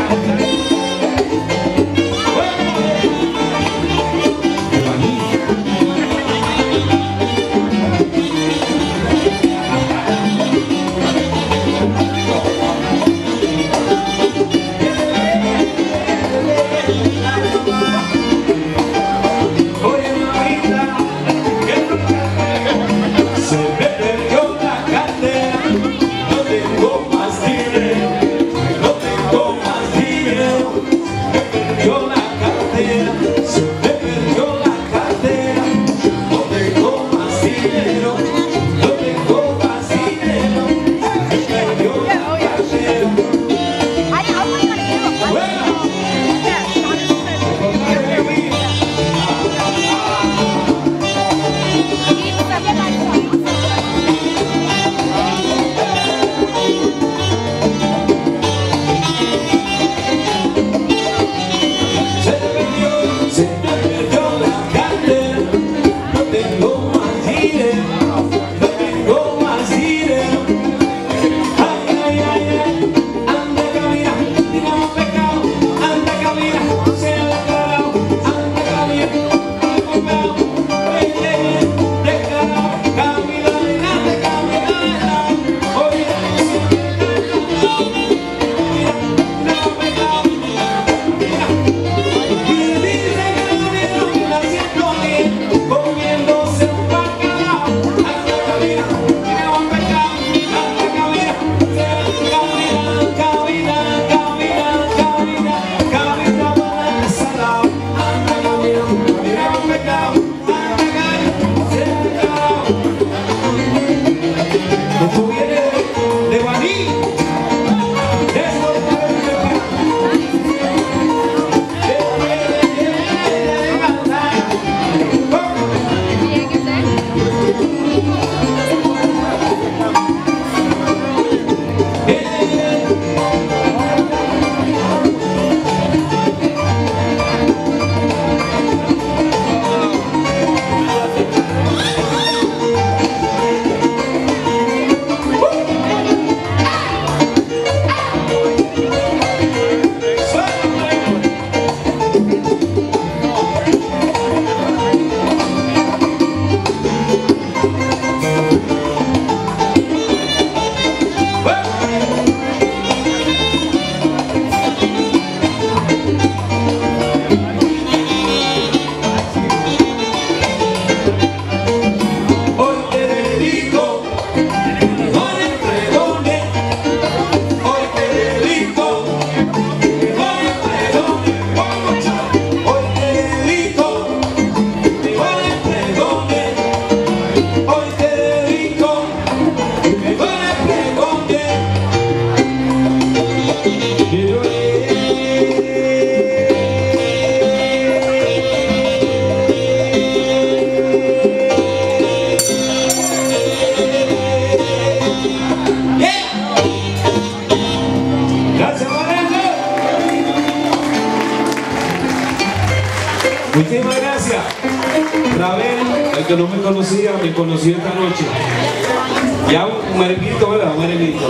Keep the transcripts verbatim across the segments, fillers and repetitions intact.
Muchísimas gracias. Ravel, el que no me conocía, me conoció esta noche. Ya un merenguito, ¿verdad? Un merenguito.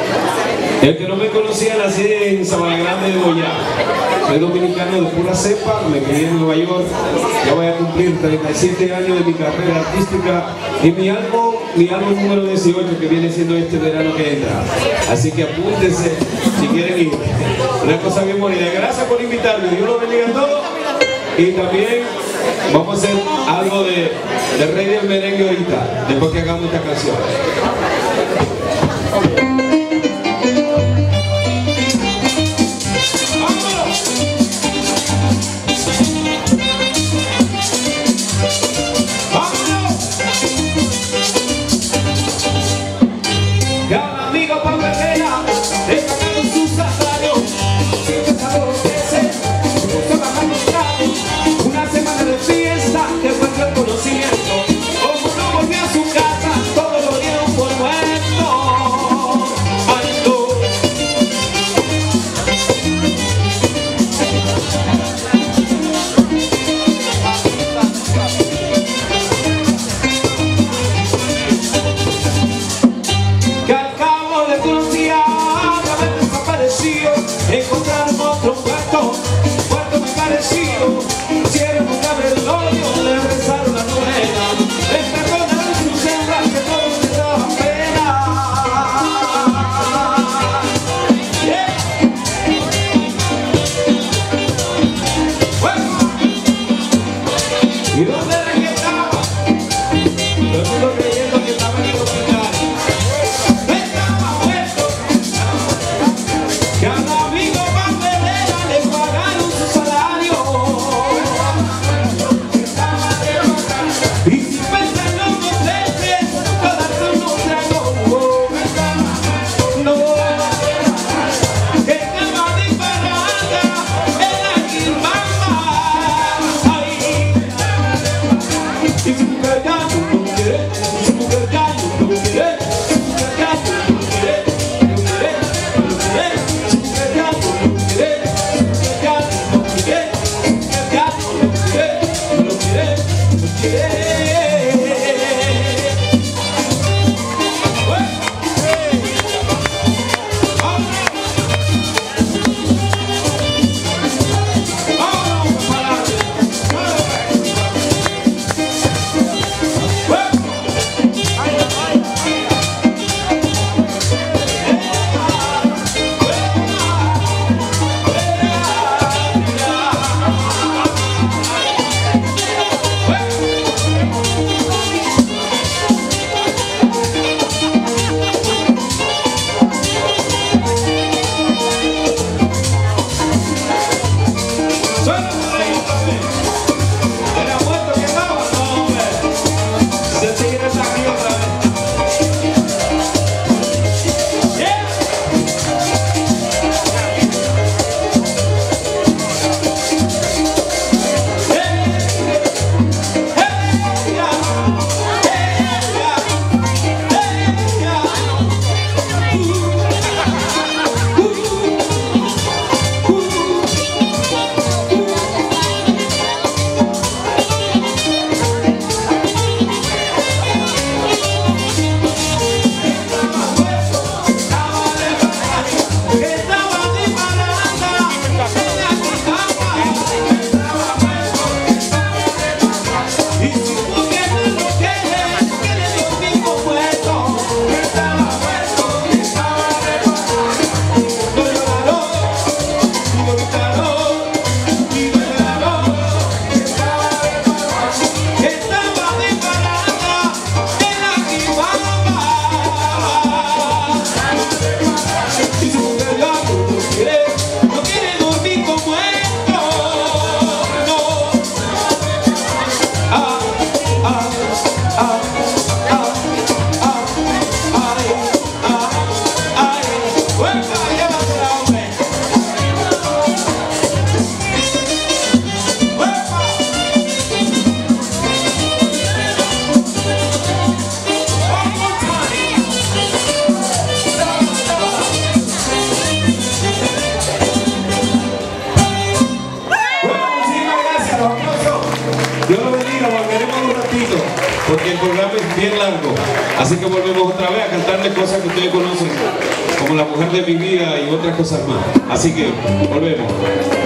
El que no me conocía, nací en Sabana Grande de Boyá. Soy dominicano de pura cepa, me crié en Nueva York. Ya voy a cumplir treinta y siete años de mi carrera artística y mi álbum, mi álbum número dieciocho, que viene siendo este verano que entra. Así que apúntense si quieren ir. Una cosa bien bonita. Gracias por invitarme. Dios los bendiga a todos. Y también vamos a hacer algo de, de Rey del Merengue ahorita, después que hagamos esta canción. Como no volvió a su casa, todo lo dieron por muerto. encontraron otro puerto, puerto muy parecido. Hicieron un gran velorio, le rezaron la novena, le perdonaron sus hembras que todos les daban pena. Yeah. Bueno. ¿Y dónde regresaba? Todo el mundo creyendo que estaba en el hospital. Estaba muerto. Que al amigo Bandelera le pagaron su salario. Y si pensan los motletes, todas son los tragos. No, que estaba de parada en la Quilmamba. Ay, y su mujer ya no quiere, y su mujer ya no quiere, su mujer ya no quiere, no quiere, no quiere, su mujer ya no quiere, su mujer ya no quiere, su mujer ya no quiere, no quiere, no quiere. Vámonos para Dios lo bendiga, volveremos un ratito, porque el programa es bien largo. Así que volvemos otra vez a cantarle cosas que ustedes conocen, como La Mujer de Mi Vida y otras cosas más. Así que volvemos.